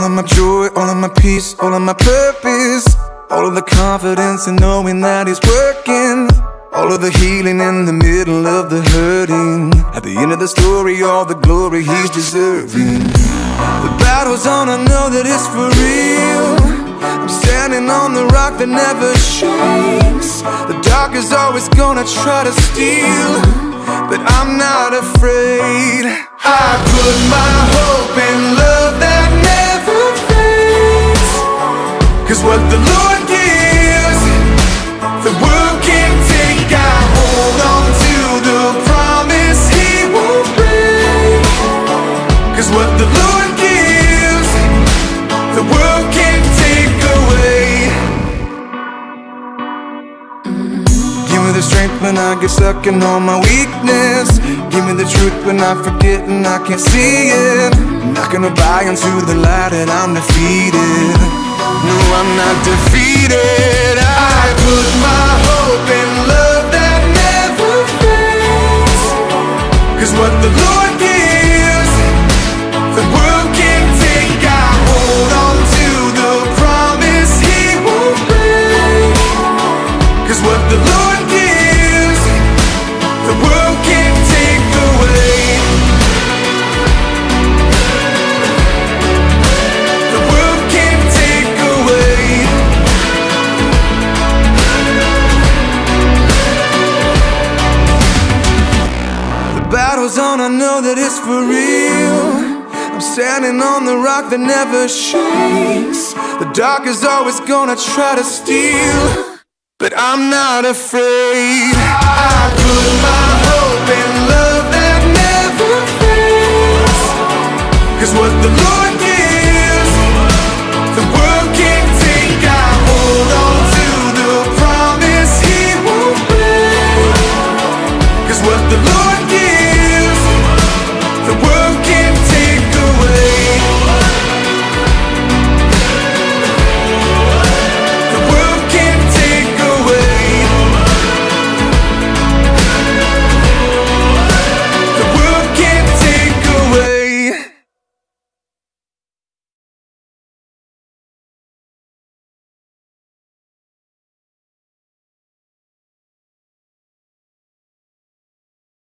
of my joy, all of my peace, all of my purpose, all of the confidence in knowing that He's working, all of the healing in the middle of the hurting. At the end of the story, all the glory He's deserving. The battle's on, I know that it's for real. I'm standing on the rock that never shakes. The dark is always gonna try to steal, but I'm not afraid. I put my hope in love that never fades, 'cause what the Lord gives, the world can't take. I hold on to the promise He won't break, 'cause what the Lord gives, the world can't take away. Give me the strength when I get stuck in all my weakness. Give me the truth when I forget and I can't see it. I'm not gonna buy into the lie that I'm defeated. No, I'm not defeated. I put my hope in love that never fades, 'cause what the Lord gives, the world can't take. I hold on to the promise He won't break, 'cause what the Lord gives, the world can't take away. The world can't take away. The battle's on, I know that it's for real. I'm standing on the rock that never shakes. The dark is always gonna try to steal, but I'm not afraid. I put my hope in